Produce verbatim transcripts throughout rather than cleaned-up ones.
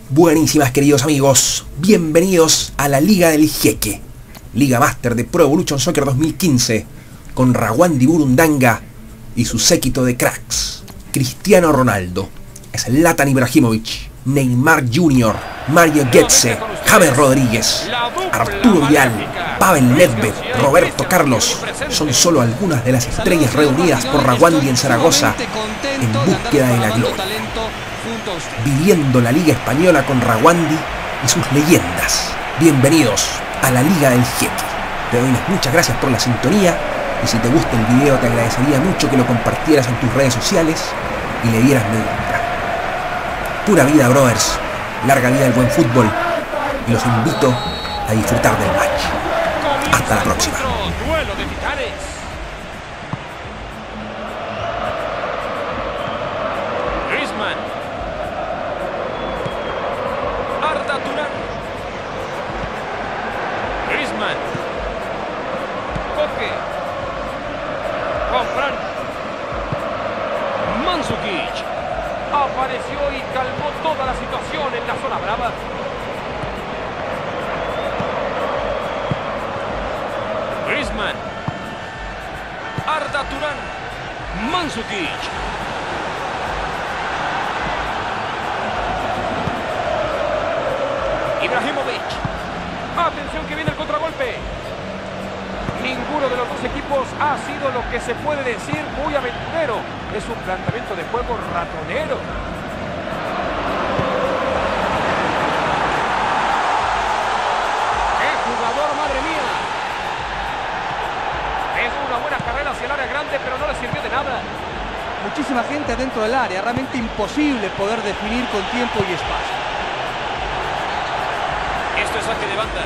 Buenísimas, queridos amigos, bienvenidos a la Liga del Jeque, Liga Master de Pro Evolution Soccer dos mil quince, con Rawandi Burundanga y su séquito de cracks: Cristiano Ronaldo, Zlatan Ibrahimovic, Neymar junior, Mario Götze, James Rodríguez, Arturo Vidal, Pavel Nedved, Roberto Carlos. Son solo algunas de las estrellas reunidas por Rawandi en Zaragoza en búsqueda de la gloria, viviendo la Liga Española con Rawandi y sus leyendas. Bienvenidos a la Liga del Jeque. Te doy las muchas gracias por la sintonía, y si te gusta el video te agradecería mucho que lo compartieras en tus redes sociales y le dieras me gusta. Pura vida, brothers, larga vida al buen fútbol, y los invito a disfrutar del match. Hasta la próxima. Mandzukic apareció y calmó toda la situación en la zona brava. Griezmann, Arda Turan, Mandzukic. Ibrahimovic. Atención que viene el contragolpe. Ninguno de los dos equipos ha sido lo que se puede decir muy aventurero. Es un planteamiento de juego ratonero. ¡Qué jugador, madre mía! Es una buena carrera hacia el área grande, pero no le sirvió de nada. Muchísima gente dentro del área, realmente imposible poder definir con tiempo y espacio. Esto es saque de banda.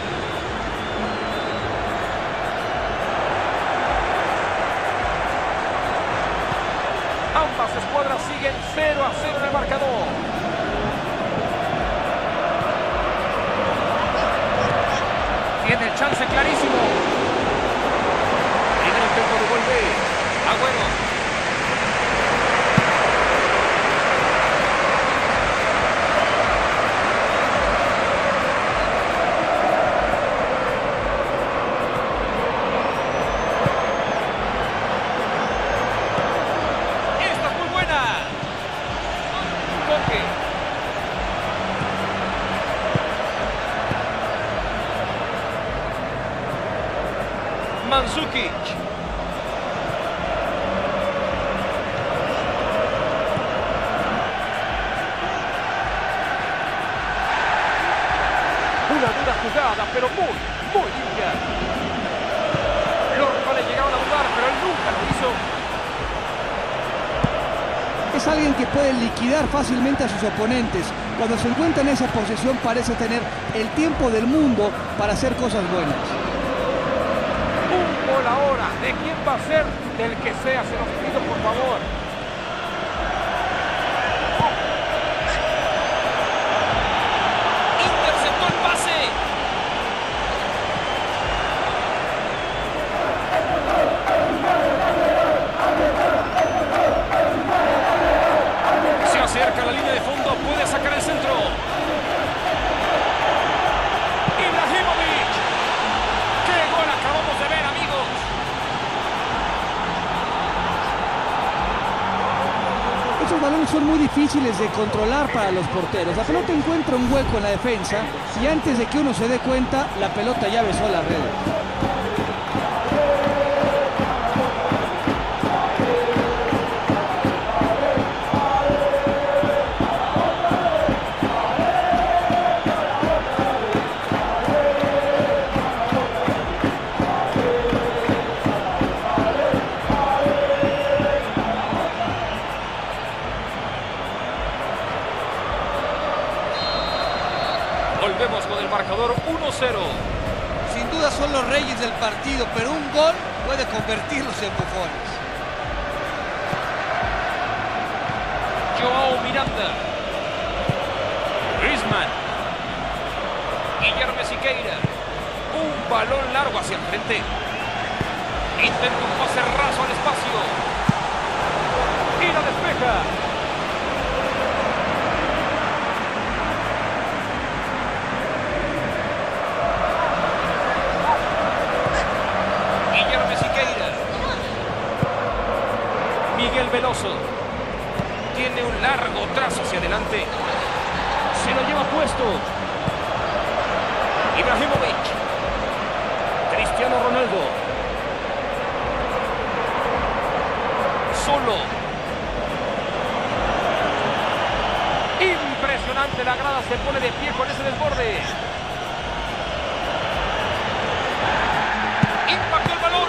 Ambas escuadras siguen cero a cero en el marcador. Tiene el chance clarísimo. Primer intento de golpe. Agüero. Mandzukic. Una dura jugada, pero muy, muy limpia. Los rivales llegaron a dudar, pero él nunca lo hizo. Es alguien que puede liquidar fácilmente a sus oponentes. Cuando se encuentra en esa posición parece tener el tiempo del mundo para hacer cosas buenas. Un gol ahora. ¿De quién va a ser? Del que sea, se los pido por favor. Interceptó el pase. Se acerca a la línea de fondo, puede sacar el centro. Ibrahimovic. ¡Qué gol acabamos de ver, amigos! Estos balones son muy difíciles de controlar para los porteros. La pelota encuentra un hueco en la defensa y antes de que uno se dé cuenta, la pelota ya besó la red. Volvemos con el marcador uno cero. Sin duda son los reyes del partido, pero un gol puede convertirlos en bufones. Joao Miranda. Griezmann. Guillermo Siqueira. Un balón largo hacia el frente. Intenta un pase raso al espacio. Y la despeja. el Veloso. Tiene un largo trazo hacia adelante. Se lo lleva puesto. Ibrahimovic. Cristiano Ronaldo. Solo. Impresionante, la grada se pone de pie con ese desborde. Impactó el balón.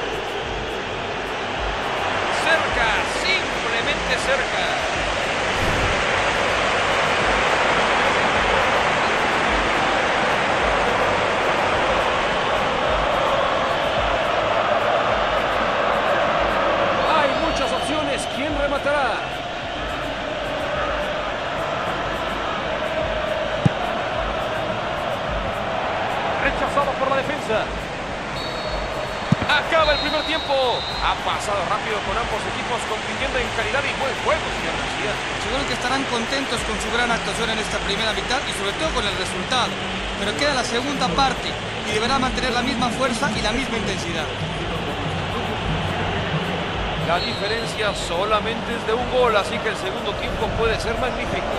Cerca, simplemente cerca. Hay muchas opciones. ¿Quién rematará? Rechazado por la defensa. Acaba el primer tiempo. Ha pasado rápido con ambos equipos compitiendo en calidad y buen juego, señor García. Seguro que estarán contentos con su gran actuación en esta primera mitad y sobre todo con el resultado. Pero queda la segunda parte y deberá mantener la misma fuerza y la misma intensidad. La diferencia solamente es de un gol, así que el segundo tiempo puede ser magnífico.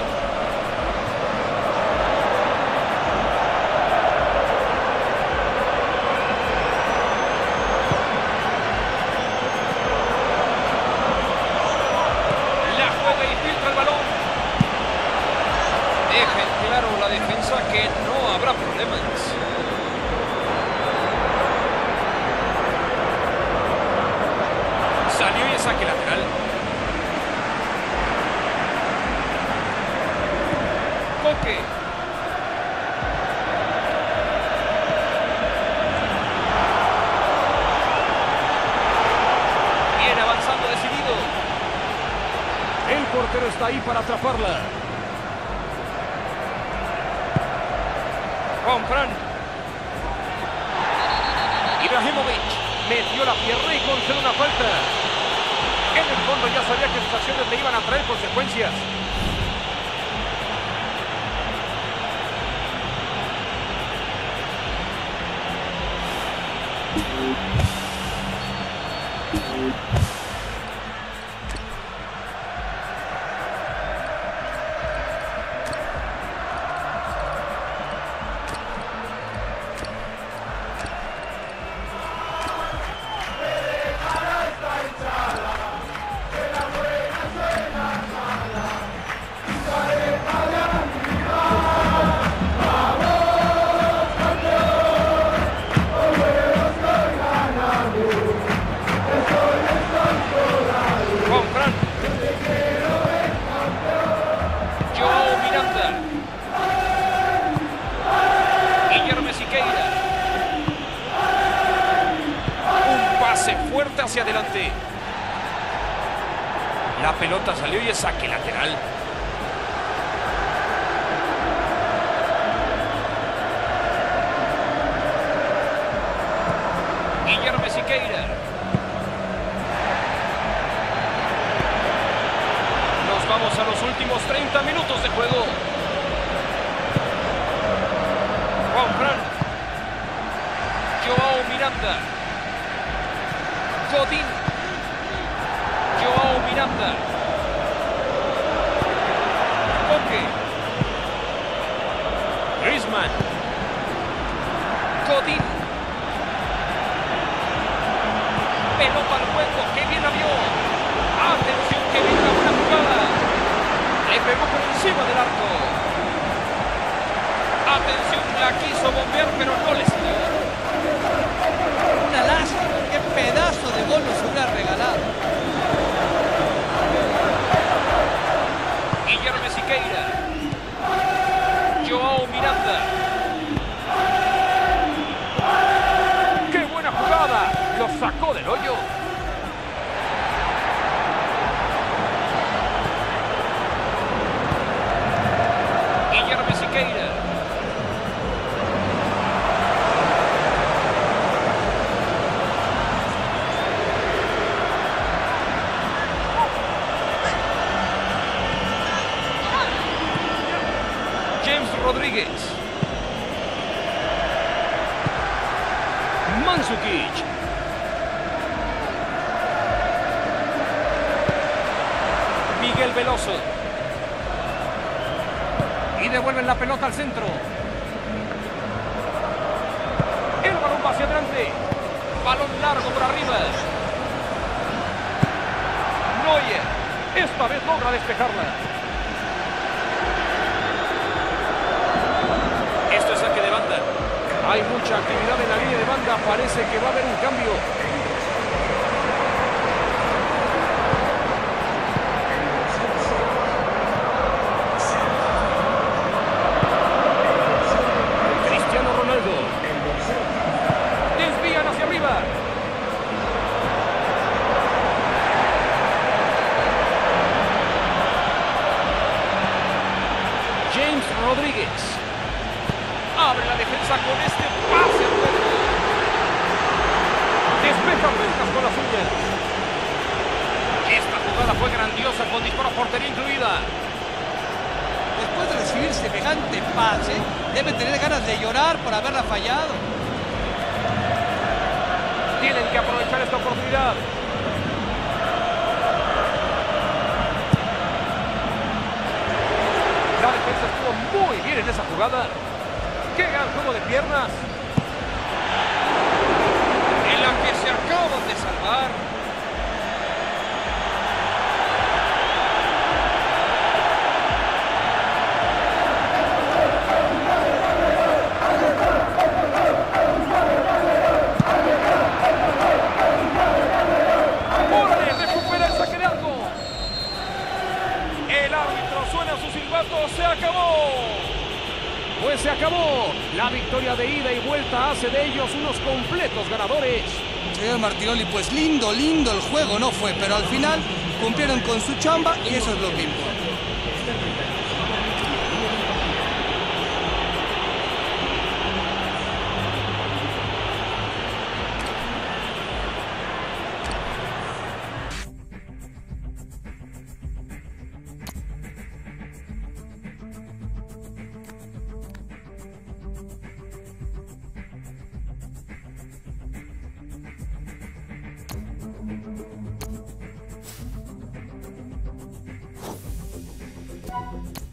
Que no habrá problemas. Salió y saque lateral. Coque. Viene avanzando decidido. El portero está ahí para atraparla. Juan Fran. Ibrahimovic metió la pierna y concede una falta. En el fondo ya sabía que sus acciones le iban a traer consecuencias. Hacia adelante. La pelota salió y es saque lateral. Guillermo Siqueira. Nos vamos a los últimos treinta minutos de juego. Juan Fran. Joao Miranda. Godín. Joao Miranda. Coque. Griezmann. Godín. Pelota al juego. ¡Qué bien la vio! ¡Atención! ¡Qué bien la buena jugada! Le pegó por encima del arco. Atención, la quiso bombear, pero no le salió. Una lástima. ¡Qué pedazo de gol nos hubiera regalado! Guillermo Siqueira. Joao Miranda. ¡Qué buena jugada! Lo sacó del hoyo. Guillermo Siqueira. Rodríguez. Mandzukic. el Veloso. Y devuelven la pelota al centro. El balón va hacia adelante. Balón largo por arriba. Neuer. Esta vez logra despejarla. Esto es saque de banda. Hay mucha actividad en la línea de banda. Parece que va a haber un cambio. Cristiano Ronaldo. Desvían hacia arriba. James Rodríguez. Abre la defensa con este pase. Despeja Pelkas con las uñas. Esta jugada fue grandiosa con disparo a portería incluida. Después de recibir semejante pase, debe tener ganas de llorar por haberla fallado. Tienen que aprovechar esta oportunidad. La defensa estuvo muy bien en esa jugada. ¡Qué gran juego de piernas! En la que se acaban de salvar. ¡Órale! ¡Recupera el saque de arco! El árbitro suena su silbato. ¡Se acabó! Pues se acabó. La victoria de ida y vuelta hace de ellos unos completos ganadores. Señor Martinoli, pues lindo, lindo el juego no fue, pero al final cumplieron con su chamba y eso es lo que importa. Thank you.